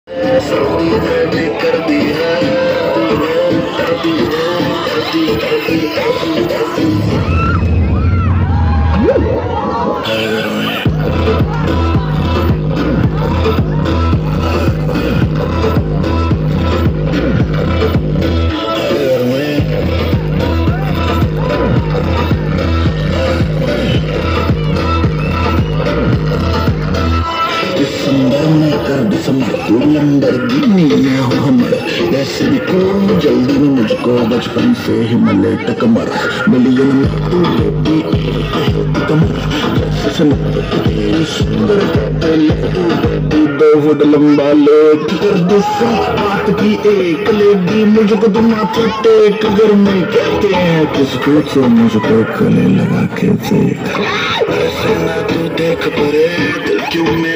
कर दी है ऐसे भी को जल्दी में मुझको बचपन से ही मले टकमर मिलियन में तू लेती कमर सुंदर दो फुट लंबा लेट कर दो बात की एक लेडी मुझको तुम माथे टेक घर में कहते हैं किसको तो मुझको गले लगा के देख ऐसे ना तू देख परे दिल क्यों